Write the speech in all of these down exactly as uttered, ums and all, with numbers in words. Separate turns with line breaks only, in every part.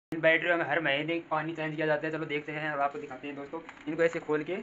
इन बैटरियों में हर महीने पानी चेंज किया जाता है। चलो देखते हैं और आपको दिखाते हैं दोस्तों। इनको ऐसे खोल के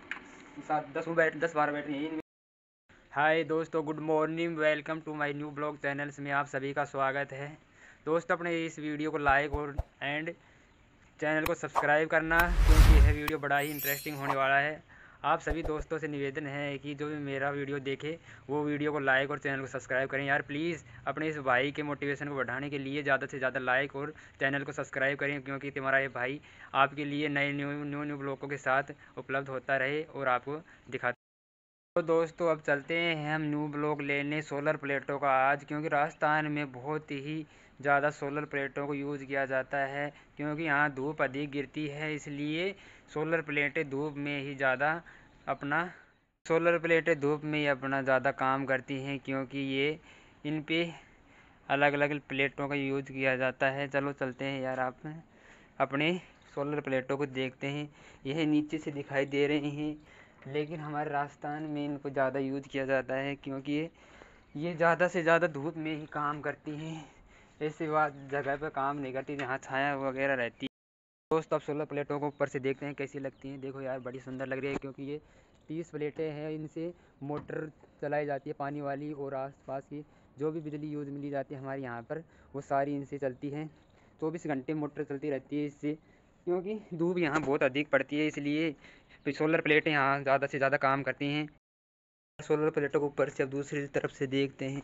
सात दस बैट दस बारह बैटरी हैं इनमें। हाय दोस्तों, good morning, welcome to my new blog channels में आप सभी का स्वागत है। दोस्तों, अपने इस वीडियो को लाइक और एंड चैनल को सब्सक्राइब करना, क्योंकि यह वीडियो बड़ा ही इंटरेस्टिंग होने वाला है। आप सभी दोस्तों से निवेदन है कि जो भी मेरा वीडियो देखे वो वीडियो को लाइक और चैनल को सब्सक्राइब करें। यार प्लीज़ अपने इस भाई के मोटिवेशन को बढ़ाने के लिए ज़्यादा से ज़्यादा लाइक और चैनल को सब्सक्राइब करें, क्योंकि तुम्हारा ये भाई आपके लिए नए न्यू न्यू न्यू ब्लॉगों के साथ उपलब्ध होता रहे और आपको दिखाता। तो दोस्तों, अब चलते हैं हम न्यू ब्लॉग लेने सोलर प्लेटों का आज, क्योंकि राजस्थान में बहुत ही ज़्यादा सोलर प्लेटों को यूज़ किया जाता है, क्योंकि यहाँ धूप अधिक गिरती है। इसलिए सोलर प्लेटें धूप में ही ज़्यादा अपना सोलर प्लेटें धूप में ही अपना ज़्यादा काम करती हैं, क्योंकि ये इन पे अलग अलग प्लेटों का यूज़ किया जाता है। चलो चलते हैं यार, आप अपने सोलर प्लेटों को देखते हैं। यह नीचे से दिखाई दे रही हैं, लेकिन हमारे राजस्थान में इनको ज़्यादा यूज़ किया जाता है, क्योंकि ये ये ज़्यादा से ज़्यादा धूप में ही काम करती हैं। ऐसी बात जगह पर काम नहीं करती जहाँ छाया वगैरह रहती है। दोस्त, अब सोलर प्लेटों को ऊपर से देखते हैं कैसी लगती हैं। देखो यार, बड़ी सुंदर लग रही है, क्योंकि ये तीस प्लेटें हैं। इनसे मोटर चलाई जाती है पानी वाली, और आसपास की जो भी बिजली यूज़ मिली जाती है हमारे यहाँ पर, वो सारी इनसे चलती हैं। चौबीस घंटे मोटर चलती रहती है इससे, क्योंकि धूप यहाँ बहुत अधिक पड़ती है। इसलिए सोलर प्लेटें यहाँ ज़्यादा से ज़्यादा काम करती हैं। सोलर प्लेटों को ऊपर से अब दूसरी तरफ से देखते हैं।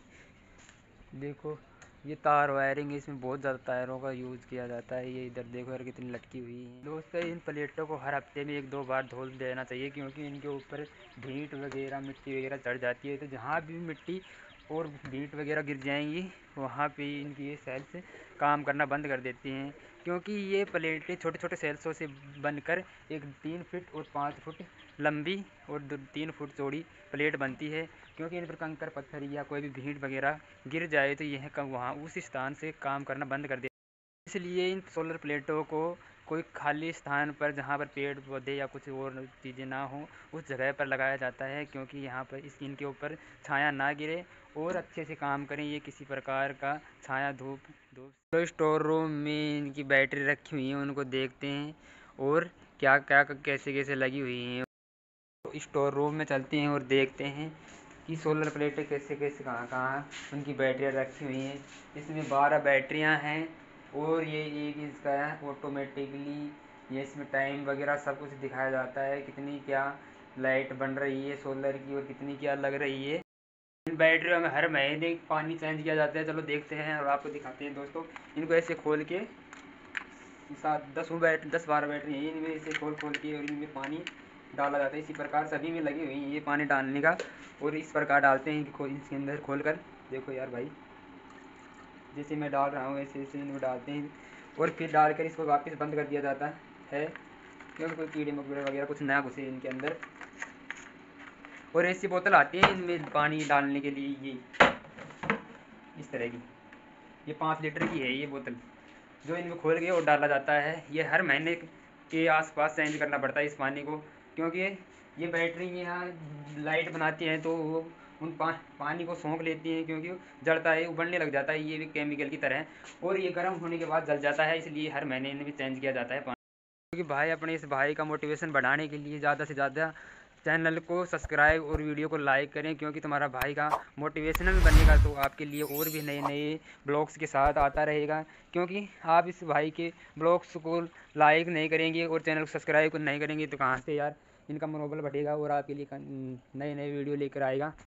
देखो, ये तार वायरिंग है, इसमें बहुत ज़्यादा तारों का यूज़ किया जाता है। ये इधर देखो यार कितनी लटकी हुई है। दोस्तों, इन प्लेटों को हर हफ्ते में एक दो बार धो देना चाहिए, क्योंकि इनके ऊपर भींट वगैरह मिट्टी वगैरह चढ़ जाती है। तो जहाँ भी मिट्टी और भींट वगैरह गिर जाएंगी, वहाँ पे इनकी ये सेल्स काम करना बंद कर देती हैं, क्योंकि ये प्लेटें छोटे छोटे सेल्सों से बनकर एक तीन फीट और पाँच फुट लंबी और दो तीन फुट चौड़ी प्लेट बनती है। क्योंकि इन पर कंकर पत्थर या कोई भी भींट वगैरह गिर जाए तो यह कब वहाँ उस स्थान से काम करना बंद कर दे। इसलिए इन सोलर प्लेटों को कोई खाली स्थान पर, जहाँ पर पेड़ पौधे या कुछ और चीज़ें ना हो, उस जगह पर लगाया जाता है, क्योंकि यहाँ पर इस इनके ऊपर छाया ना गिरे और अच्छे से काम करें। ये किसी प्रकार का छाया धूप धूप तो स्टोर रूम में इनकी बैटरी रखी हुई है, उनको देखते हैं और क्या क्या कैसे कैसे लगी हुई हैं। तो स्टोर रूम में चलते हैं और देखते हैं कि सोलर प्लेटें कैसे कैसे कहाँ कहाँ उनकी बैटरियाँ रखी हुई हैं। इसमें बारह बैटरियाँ हैं, और ये एक इसका है ऑटोमेटिकली। ये इसमें टाइम वगैरह सब कुछ दिखाया जाता है, कितनी क्या लाइट बन रही है सोलर की और कितनी क्या लग रही है। इन बैटरियों में हर महीने पानी चेंज किया जाता है। चलो देखते हैं और आपको दिखाते हैं दोस्तों। इनको ऐसे खोल के सात दस बैट दस बारह बैटरी हैं, इनमें इसे खोल खोल के और इनमें पानी डाला जाता है। इसी प्रकार सभी में लगी हुई है ये पानी डालने का, और इस प्रकार डालते हैं कि इसके अंदर खोल कर देखो यार भाई, जैसे मैं डाल रहा हूँ वैसे ऐसे इनको डालते हैं, और फिर डालकर इसको वापस बंद कर दिया जाता है, क्योंकि कोई कीड़े मकोड़े वगैरह कुछ ना घुसे इनके अंदर। और ऐसी बोतल आती है इनमें पानी डालने के लिए, ये इस तरह की, ये पाँच लीटर की है ये बोतल, जो इनमें खोल के और डाला जाता है। ये हर महीने के आसपास चेंज करना पड़ता है इस पानी को, क्योंकि ये बैटरी यहाँ लाइट बनाती हैं तो वो उन पा, पानी को सोख लेती हैं, क्योंकि जलता है, उबलने लग जाता है ये भी केमिकल की तरह, और ये गर्म होने के बाद जल जाता है। इसलिए हर महीने इनमें चेंज किया जाता है पानी, क्योंकि भाई अपने इस भाई का मोटिवेशन बढ़ाने के लिए ज़्यादा से ज़्यादा चैनल को सब्सक्राइब और वीडियो को लाइक करें, क्योंकि तुम्हारा भाई का मोटिवेशनल बनेगा तो आपके लिए और भी नए नए ब्लॉग्स के साथ आता रहेगा। क्योंकि आप इस भाई के ब्लॉग्स को लाइक नहीं करेंगे और चैनल को सब्सक्राइब नहीं करेंगे तो कहाँ से यार इनका मनोबल बढ़ेगा और आपके लिए नए नए वीडियो लेकर आएगा।